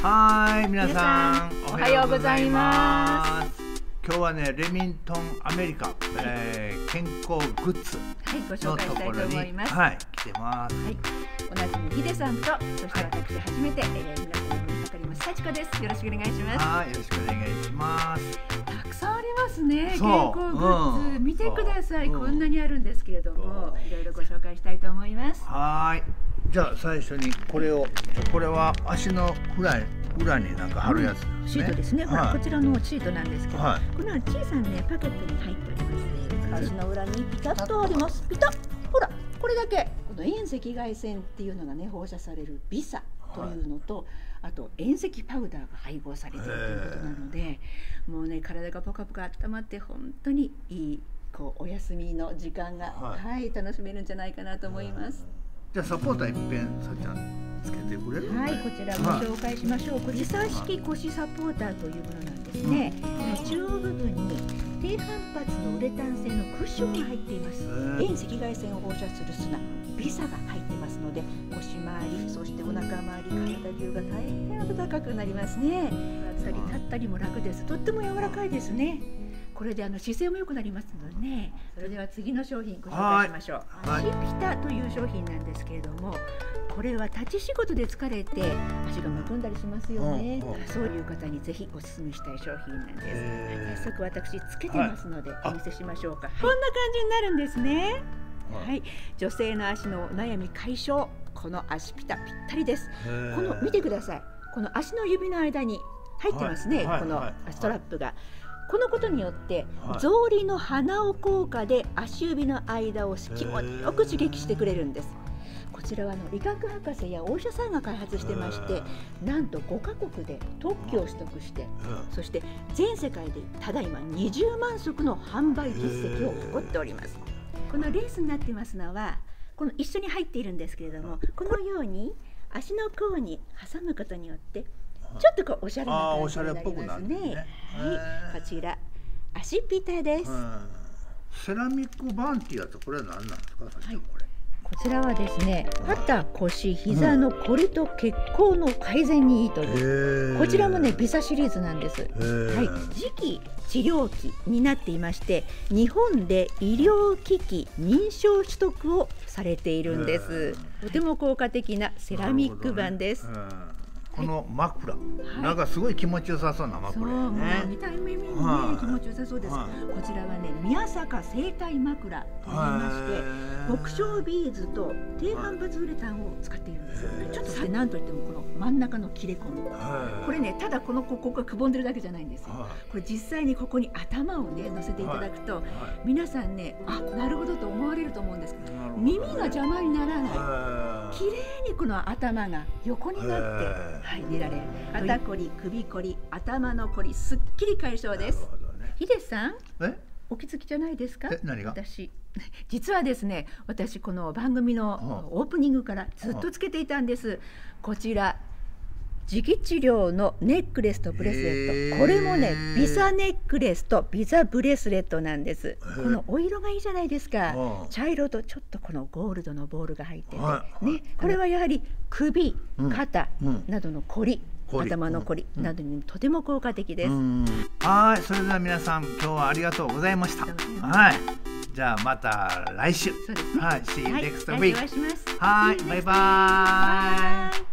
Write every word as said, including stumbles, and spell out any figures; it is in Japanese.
はい、皆さんおはようございます。 今日はね、レミントンアメリカ、はい、えー、健康グッズのところに、はい、はい、来てます。 はい、おなじみヒデさんと、そして私初めて、はい、えー、皆さんに分かります幸子です。よろしくお願いします。 はい、よろしくお願いします。 たくさんありますね。健康グッズ、うん、見てください、うん。こんなにあるんですけれども、いろいろご紹介したいと思います。 はい。じゃあ最初にこれを、これは足の裏に裏になんか貼るやつですね、 うん、シートですね、はい、ほらこちらのシートなんですけど、はい、この小さなねパケットに入っておりますね。足の裏にピタッとあります。ピタッ、ほらこれだけ。この遠赤外線っていうのがね放射されるビサというのと、はい、あと遠赤パウダーが配合されているということなので、もうね体がポカポカ温まって本当にいいこうお休みの時間が、はい、はい、楽しめるんじゃないかなと思います。 じゃあサポーター一遍さっちゃんつけてくれる？ はい、こちらご紹介しましょう。これ持参式腰サポーターというものなんですね。うん、中央部分に低反発のウレタン製のクッションが入っています。遠赤外線を放射する砂ビサが入ってますので、腰回りそしてお腹周り体中が大変暖かくなりますね。座ったり立ったりも楽です。とっても柔らかいですね。これであの姿勢も良くなりますのでね。それでは次の商品ご紹介しましょう。足ピタという商品なんですけれども、これは立ち仕事で疲れて足がむくんだりしますよね。そういう方にぜひお勧めしたい商品なんです。早速私つけてますのでお見せしましょうか。こんな感じになるんですね。はい、女性の足のお悩み解消、この足ピタぴったりです。この見てください。この足の指の間に入ってますね。このストラップが。このことによって草履の鼻緒効果で足指の間を気持ちよく刺激してくれるんです。こちらはあの医学博士やお医者さんが開発してまして、なんとごカ国で特許を取得して、そして全世界でただいまにじゅうまん足の販売実績を誇っております。このレースになってますのはこの一緒に入っているんですけれども、このように足の甲に挟むことによってちょっとこうおしゃれな感じになりますね。はい、こちら足ピタです。 セラミックバンティアとこれは何なんですか？はい、 こちらはですね、肩、腰、膝のこりと血行の改善にいいという、こちらもねビサシリーズなんです。はい、次期治療器になっていまして、日本で医療機器認証取得をされているんです。とても効果的なセラミック板です。 この枕、はい、なんかすごい気持ちよさそうな枕ね。 見た目にね、はい、気持ちよさそうです。はい、こちらはね、宮坂生態枕と言いまして、極小ビーズと低反発ウレタンを使っているんです。ちょっとしてなんといってもこの真ん中の切れ込み、これね、ただこのここがくぼんでるだけじゃないんですよ。これ実際にここに頭をね乗せていただくと、はい、皆さんね、あ、なるほどと思われると思うんですけど、耳が邪魔にならない。綺麗にこの頭が横になって。はい、寝られる。肩こり、首こり、頭のこり、すっきり解消です。ね、ヒデさん、え、お気づきじゃないですか？ 何が？ 私、実はですね、私この番組のオープニングからずっとつけていたんです。こちら。磁気治療のネックレスとブレスレット、これもねビサネックレスとビザブレスレットなんです。このお色がいいじゃないですか。茶色とちょっとこのゴールドのボールが入ってて、ね、これはやはり首、肩などのこり、頭のこりなどにとても効果的です。 はい、それでは皆さん今日はありがとうございました。はい、じゃあまた来週。はい、See you next week。はい、バイバイ。